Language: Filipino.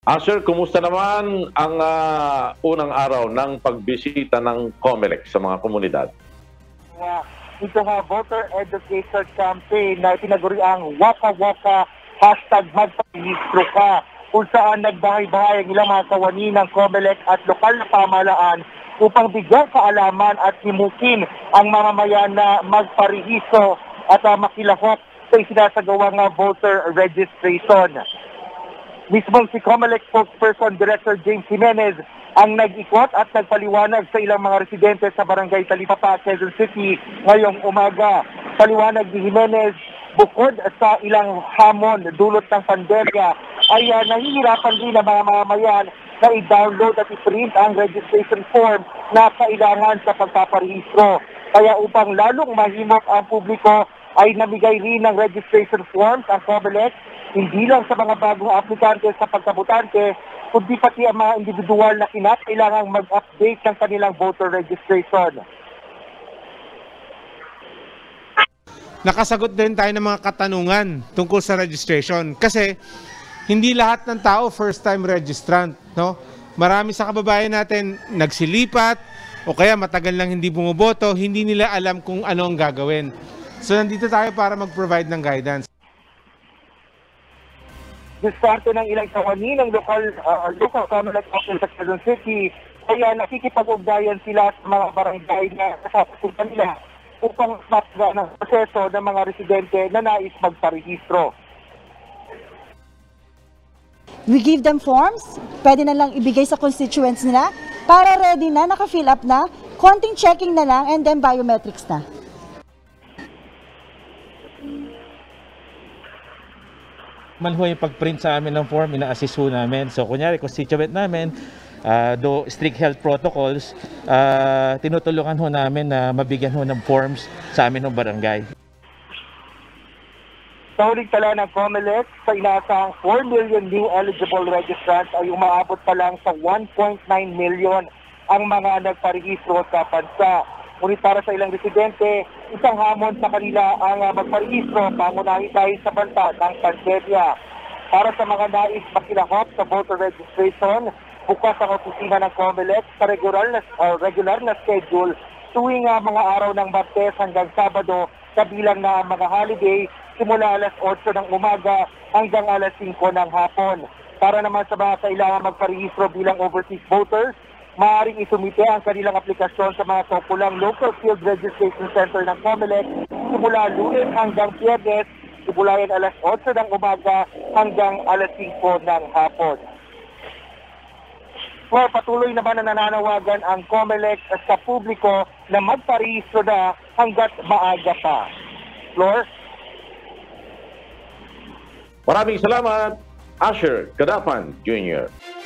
Sir, kumusta naman ang unang araw ng pagbisita ng COMELEC sa mga komunidad? Ito nga, voter education campaign na tinaguri ang Waka Waka #magparehistro ka, kung saan nagbahay-bahay ang ilang mga kawani ng COMELEC at lokal na pamahalaan upang bigyan kaalaman at himukin ang mamamayan na magparehistro at makilahok sa isinasagawang voter registration. Mismong si COMELEC spokesperson Director James Jimenez ang nag-ikot at nagpaliwanag sa ilang mga residente sa barangay Talipapa, Quezon City ngayong umaga. Paliwanag ni Jimenez, bukod sa ilang hamon dulot ng pandemya, ay nahihirapan din ang mga mamamayan na i-download at i-print ang registration form na kailangan sa pagpaparehistro. Kaya upang lalong mahimok ang publiko, ay namigay rin ng registration forms ang COMELEC, hindi lang sa mga bagong aplikante sa pagkabutante, kundi pati ang mga individual na kinakailangang mag-update ng kanilang voter registration. Nakasagot din tayo ng mga katanungan tungkol sa registration kasi hindi lahat ng tao first-time registrant, no? Marami sa kababayan natin nagsilipat o kaya matagal lang hindi bumoboto, hindi nila alam kung ano ang gagawin. So nandito tayo para mag-provide ng guidance. Diskarte ng ilang kawani ng local COMELEC office sa Quezon City, kaya nakikipag-ugnayan sila sa mga barangay na kasapusan nila upang matga ng proseso ng mga residente na nais magparehistro. We give them forms, pwede na lang ibigay sa constituents nila para ready na, naka-fill up na, konting checking na lang and then biometrics na. Man ho yung pag-print sa amin ng form, ina-assist ho namin. So kunyari, constituent namin, do strict health protocols, tinutulungan ho namin na mabigyan ho ng forms sa amin ng barangay. Sa huling tala ng COMELEC, sa inaasang 4 million new eligible registrants ay umaabot pa lang sa 1.9 million ang mga nagparehistro sa bansa. Ngunit para sa ilang residente, isang hamon sa kanila ang magparehistro pangunahin dahil sa banta ng pandemya. Para sa mga nais makilahok sa voter registration, bukas ang opisina ng COMELEC sa regular na schedule tuwing mga araw ng Martes hanggang Sabado, kabilang na mga holiday simula alas 8 ng umaga hanggang alas 5 ng hapon. Para naman sa mga kailangan magparehistro bilang overseas voters, maaaring isumite ang kanilang aplikasyon sa mga kaukulang local field registration center ng COMELEC simula Lunes hanggang Biyernes, simulayan alas 8 ng umaga hanggang alas 5 ng hapon. So, patuloy naman na nananawagan ang COMELEC sa publiko na magparehistro na hanggat maaga pa. Flor? Maraming salamat, Asher Cadapan Jr.